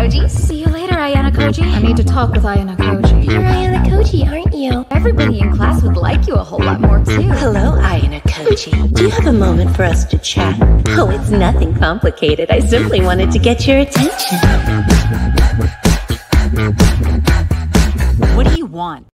Ayanokoji. See you later, Ayanokoji. I need to talk with Ayanokoji. You're Ayanokoji, aren't you? Everybody in class would like you a whole lot more, too. Hello, Ayanokoji. Do you have a moment for us to chat? Oh, it's nothing complicated. I simply wanted to get your attention. What do you want?